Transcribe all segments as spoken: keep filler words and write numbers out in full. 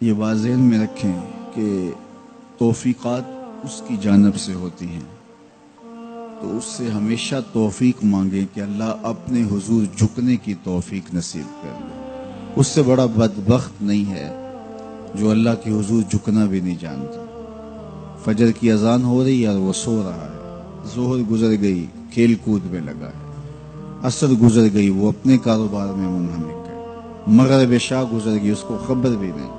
یہ بات ذہن میں رکھیں کہ توفیقات اس کی جانب سے ہوتی ہیں، تو اس سے ہمیشہ توفیق مانگیں کہ اللہ اپنے حضور جھکنے کی توفیق نصیب کر دے۔ اس سے بڑا بدبخت نہیں ہے جو اللہ کے حضور جھکنا بھی نہیں جانتا۔ فجر کی اذان ہو رہی ہے اور وہ سو رہا ہے، ظہر گزر گئی کھیل کود میں لگا ہے، عصر گزر گئی وہ اپنے کاروبار میں منہمک ہے، مغرب عشاء گزر گئی اس کو خبر بھی نہیں،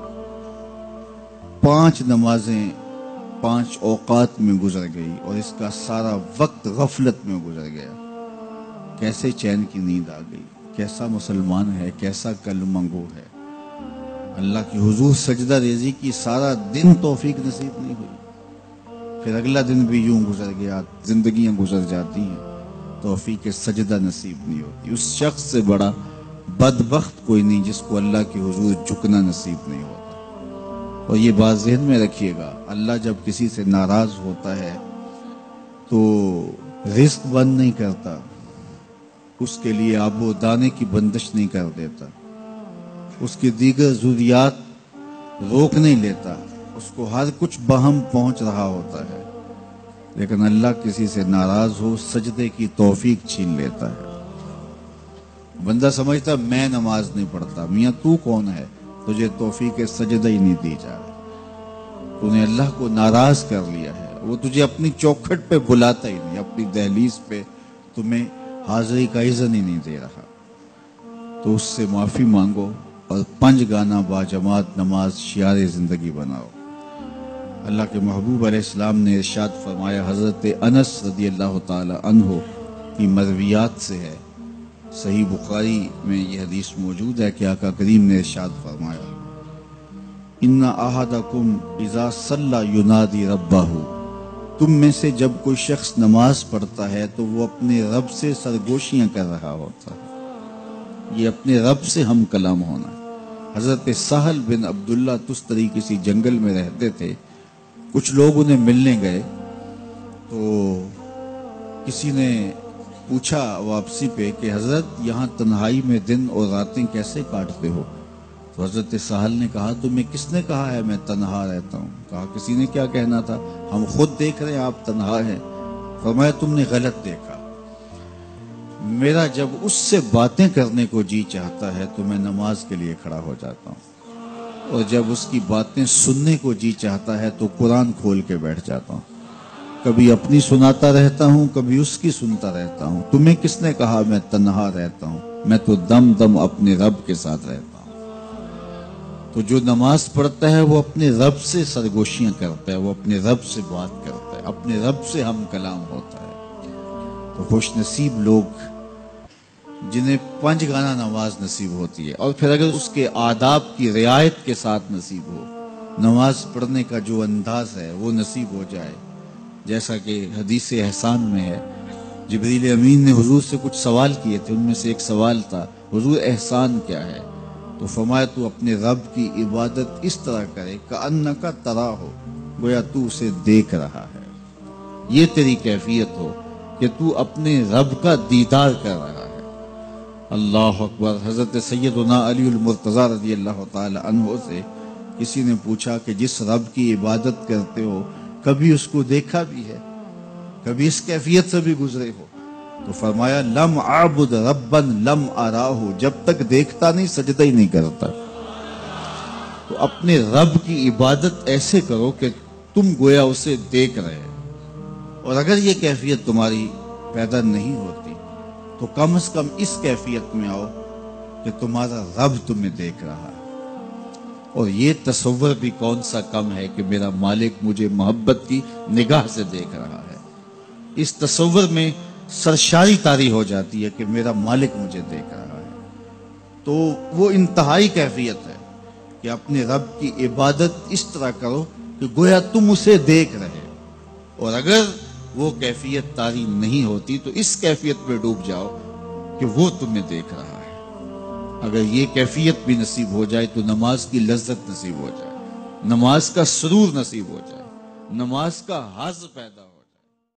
پانچ نمازیں پانچ اوقات میں گزر گئی اور اس کا سارا وقت غفلت میں گزر گیا۔ کیسے چین کی نیند آ گئی، کیسا مسلمان ہے، کیسا کلمہ گو ہے۔ اللہ کی حضور سجدہ ریزی کی سارا دن توفیق نصیب نہیں ہوئی، پھر اگلا دن بھی یوں گزر گیا، زندگیاں گزر جاتی ہیں، توفیق سجدہ نصیب نہیں ہوتی۔ اس شخص سے بڑا بدبخت کوئی نہیں جس کو اللہ کی حضور جھکنا نصیب نہیں ہوتا۔ اور یہ بات ذہن میں رکھیے گا، اللہ جب کسی سے ناراض ہوتا ہے تو رزق بند نہیں کرتا، اس کے لیے آب و دانے کی بندش نہیں کر دیتا، اس کی دیگر ضروریات روک نہیں لیتا، اس کو ہر کچھ بہم پہنچ رہا ہوتا ہے، لیکن اللہ کسی سے ناراض ہو سجدے کی توفیق چھین لیتا ہے۔ بندہ سمجھتا میں نماز نہیں پڑھتا، میاں تو کون ہے، تجھے توفیق سجدہ ہی نہیں دی جا رہی، تو نے اللہ کو ناراض کر لیا ہے، وہ تجھے اپنی چوکھٹ پہ بلاتا ہی نہیں، اپنی دہلیز پہ تمہیں حاضری کا اذن ہی نہیں دے رہا۔ تو اس سے معافی مانگو اور پنج گانا باجماعت نماز شعار زندگی بناؤ۔ اللہ کے محبوب علیہ السلام نے ارشاد فرمایا، حضرت انس رضی اللہ تعالی عنہ کی مرویات سے ہے، صحیح بخاری میں یہ حدیث موجود ہے کہ آقا کریم نے ارشاد فرمایا، ان احدکم اذا صلی ینادی ربہ، تم میں سے جب کوئی شخص نماز پڑھتا ہے تو وہ اپنے رب سے سرگوشیاں کر رہا ہوتا ہے۔ یہ اپنے رب سے ہم کلام ہونا ہے۔ حضرت سہل بن عبداللہ تستری کسی جنگل میں رہتے تھے، کچھ لوگ انہیں ملنے گئے تو کسی نے پوچھا واپسی پہ کہ حضرت یہاں تنہائی میں دن اور راتیں کیسے کاٹتے ہو؟ تو حضرت سہل نے کہا تمہیں کس نے کہا ہے میں تنہا رہتا ہوں؟ کہا کسی نے کیا کہنا تھا، ہم خود دیکھ رہے ہیں آپ تنہا ہیں۔ فرمایا تم نے غلط دیکھا، میرا جب اس سے باتیں کرنے کو جی چاہتا ہے تو میں نماز کے لیے کھڑا ہو جاتا ہوں، اور جب اس کی باتیں سننے کو جی چاہتا ہے تو قرآن کھول کے بیٹھ جاتا ہوں، کبھی اپنی سناتا رہتا ہوں کبھی اس کی سنتا رہتا ہوں۔ تمہیں کس نے کہا میں تنہا رہتا ہوں؟ میں تو دم دم اپنے رب کے ساتھ رہتا ہوں۔ تو جو نماز پڑھتا ہے وہ اپنے رب سے سرگوشیاں کرتا ہے، وہ اپنے رب سے بات کرتا ہے، اپنے رب سے ہم کلام ہوتا ہے۔ تو خوش نصیب لوگ جنہیں پنج گانا نماز نصیب ہوتی ہے، اور پھر اگر اس کے آداب کی رعایت کے ساتھ نصیب ہو، نماز پڑھنے کا جو انداز ہے وہ نصیب ہو جائے، جیسا کہ حدیث احسان میں ہے، جبریل امین نے حضور سے کچھ سوال کیے تھے، ان میں سے ایک سوال تھا حضور احسان کیا ہے؟ تو فرمایا تو اپنے رب کی عبادت اس طرح کرے کأنک تراہ، گویا تو اسے دیکھ رہا ہے، یہ تیری کیفیت ہو کہ تو اپنے رب کا دیدار کر رہا ہے۔ اللہ اکبر۔ حضرت سیدنا علی المرتضی رضی اللہ تعالی عنہ سے کسی نے پوچھا کہ جس رب کی عبادت کرتے ہو کبھی اس کو دیکھا بھی ہے، کبھی اس کیفیت سے بھی گزرے ہو؟ تو فرمایا لم اعبد ربا لم اراہ، جب تک دیکھتا نہیں سجدہ ہی نہیں کرتا۔ تو اپنے رب کی عبادت ایسے کرو کہ تم گویا اسے دیکھ رہے، اور اگر یہ کیفیت تمہاری پیدا نہیں ہوتی تو کم از کم اس کیفیت میں آؤ کہ تمہارا رب تمہیں دیکھ رہا ہے۔ اور یہ تصور بھی کون سا کم ہے کہ میرا مالک مجھے محبت کی نگاہ سے دیکھ رہا ہے، اس تصور میں سرشاری طاری ہو جاتی ہے کہ میرا مالک مجھے دیکھ رہا ہے۔ تو وہ انتہائی کیفیت ہے کہ اپنے رب کی عبادت اس طرح کرو کہ گویا تم اسے دیکھ رہے، اور اگر وہ کیفیت طاری نہیں ہوتی تو اس کیفیت میں ڈوب جاؤ کہ وہ تمہیں دیکھ رہا ہے۔ اگر یہ کیفیت بھی نصیب ہو جائے تو نماز کی لذت نصیب ہو جائے، نماز کا سرور نصیب ہو جائے، نماز کا حظ پیدا ہو۔